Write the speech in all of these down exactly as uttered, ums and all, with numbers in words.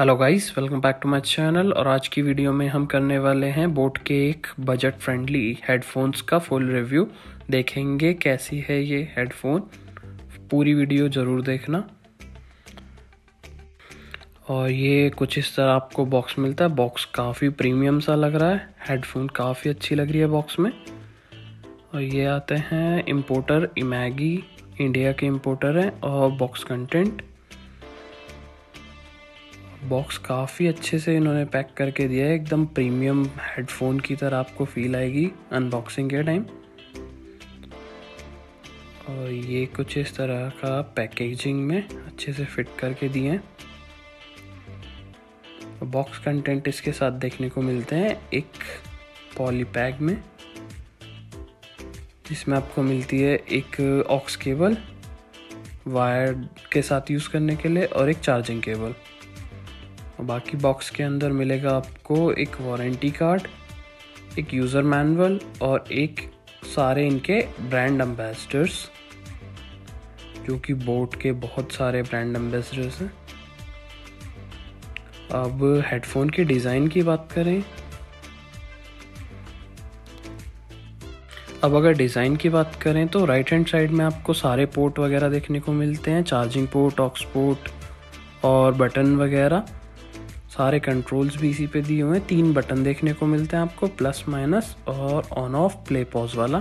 Hello guys, welcome back to my channel. और आज की वीडियो में हम करने वाले हैं बोट के एक बजट फ्रेंडली हेडफोन्स का फुल रिव्यू। देखेंगे कैसी है ये हेडफोन, पूरी वीडियो ज़रूर देखना। और ये कुछ इस तरह आपको बॉक्स मिलता है। बॉक्स काफ़ी प्रीमियम सा लग रहा है, हेडफोन काफ़ी अच्छी लग रही है बॉक्स में। और ये आते हैं इम्पोर्टर इमैगी, इंडिया के इम्पोर्टर हैं। और बॉक्स कंटेंट, बॉक्स काफ़ी अच्छे से इन्होंने पैक करके दिया है, एकदम प्रीमियम हेडफोन की तरह आपको फील आएगी अनबॉक्सिंग के टाइम। और ये कुछ इस तरह का पैकेजिंग में अच्छे से फिट करके दिए हैं। बॉक्स कंटेंट इसके साथ देखने को मिलते हैं एक पॉली बैग में, जिसमें आपको मिलती है एक ऑक्स केबल वायर के साथ यूज़ करने के लिए और एक चार्जिंग केबल। बाकी बॉक्स के अंदर मिलेगा आपको एक वारंटी कार्ड, एक यूज़र मैनुअल और एक सारे इनके ब्रांड एम्बेसडर्स, जो कि बोट के बहुत सारे ब्रांड एम्बेसडर्स हैं। अब हेडफोन के डिज़ाइन की बात करें, अब अगर डिज़ाइन की बात करें तो राइट हैंड साइड में आपको सारे पोर्ट वगैरह देखने को मिलते हैं, चार्जिंग पोर्ट, ऑक्स पोर्ट और बटन वगैरह। सारे कंट्रोल्स भी इसी पे दिए हुए हैं। तीन बटन देखने को मिलते हैं आपको, प्लस माइनस और ऑन ऑफ प्ले पॉज वाला।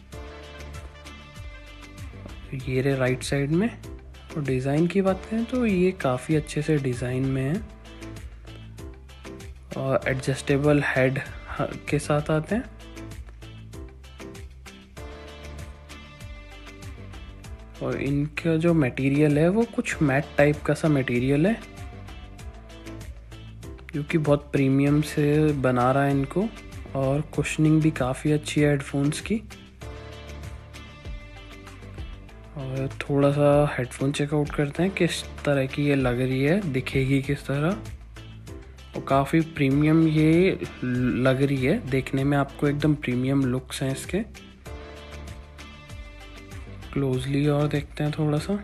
ये रहे राइट साइड में। और डिज़ाइन की बात करें तो ये काफ़ी अच्छे से डिज़ाइन में है और एडजस्टेबल हेड के साथ आते हैं। और इनका जो मटेरियल है वो कुछ मैट टाइप का सा मटेरियल है, जो कि बहुत प्रीमियम से बना रहा है इनको। और कुशनिंग भी काफ़ी अच्छी है हेडफोन्स की। और थोड़ा सा हेडफोन चेकआउट करते हैं किस तरह की ये लग रही है, दिखेगी किस तरह। और काफ़ी प्रीमियम ये लग रही है देखने में, आपको एकदम प्रीमियम लुक्स हैं इसके। क्लोजली और देखते हैं थोड़ा सा।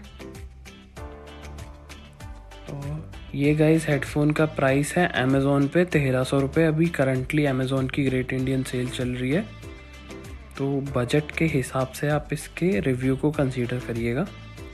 और ये गाइस हेडफोन का प्राइस है अमेज़ॉन पे तेरह सौ रुपये। अभी करंटली अमेज़ॉन की ग्रेट इंडियन सेल चल रही है, तो बजट के हिसाब से आप इसके रिव्यू को कंसीडर करिएगा।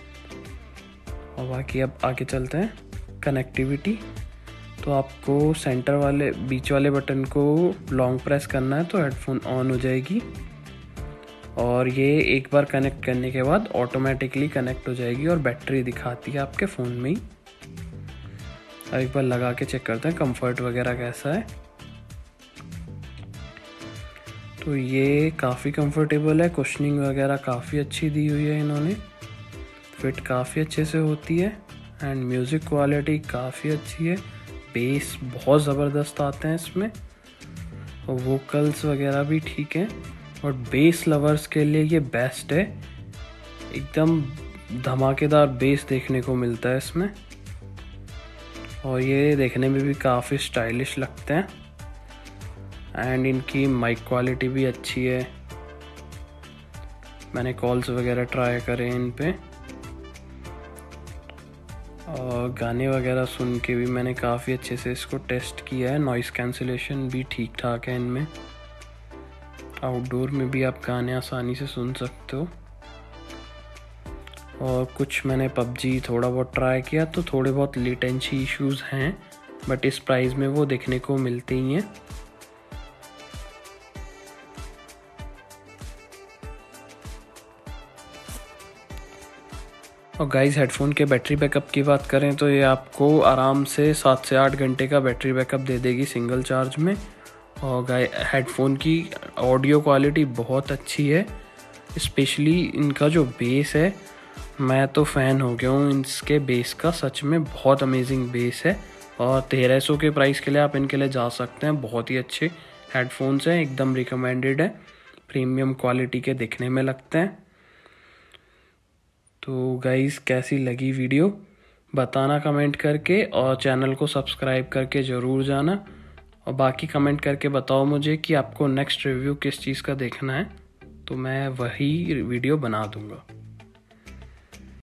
और बाकी अब आगे चलते हैं कनेक्टिविटी। तो आपको सेंटर वाले बीच वाले बटन को लॉन्ग प्रेस करना है तो हेडफोन ऑन हो जाएगी। और ये एक बार कनेक्ट करने के बाद ऑटोमेटिकली कनेक्ट हो जाएगी और बैटरी दिखाती है आपके फ़ोन में ही। अब एक बार लगा के चेक करते हैं कंफर्ट वगैरह कैसा है। तो ये काफ़ी कंफर्टेबल है, कुशनिंग वगैरह काफ़ी अच्छी दी हुई है इन्होंने, फिट काफ़ी अच्छे से होती है। एंड म्यूज़िक क्वालिटी काफ़ी अच्छी है, बेस बहुत ज़बरदस्त आते हैं इसमें और वोकल्स वगैरह भी ठीक हैं। और बेस लवर्स के लिए ये बेस्ट है, एकदम धमाकेदार बेस देखने को मिलता है इसमें। और ये देखने में भी काफ़ी स्टाइलिश लगते हैं। एंड इनकी माइक क्वालिटी भी अच्छी है, मैंने कॉल्स वगैरह ट्राई करे इन पे और गाने वगैरह सुन के भी मैंने काफ़ी अच्छे से इसको टेस्ट किया है। नॉइस कैंसिलेशन भी ठीक ठाक है इनमें, आउटडोर में भी आप गाने आसानी से सुन सकते हो। और कुछ मैंने पबजी थोड़ा बहुत ट्राई किया तो थोड़े बहुत लेटेंसी इश्यूज हैं, बट इस प्राइस में वो देखने को मिलते ही हैं। और गाइस हेडफोन के बैटरी बैकअप की बात करें तो ये आपको आराम से सात से आठ घंटे का बैटरी बैकअप दे देगी सिंगल चार्ज में। और गाइस हेडफोन की ऑडियो क्वालिटी बहुत अच्छी है, स्पेशली इनका जो बेस है, मैं तो फ़ैन हो गया हूँ इसके बेस का। सच में बहुत अमेजिंग बेस है और तेरह सौ के प्राइस के लिए आप इनके लिए जा सकते हैं। बहुत ही अच्छे हेडफोन्स हैं, एकदम रिकमेंडेड है, प्रीमियम क्वालिटी के दिखने में लगते हैं। तो गाइस कैसी लगी वीडियो बताना कमेंट करके, और चैनल को सब्सक्राइब करके ज़रूर जाना। और बाकी कमेंट करके बताओ मुझे कि आपको नेक्स्ट रिव्यू किस चीज़ का देखना है, तो मैं वही वीडियो बना दूँगा।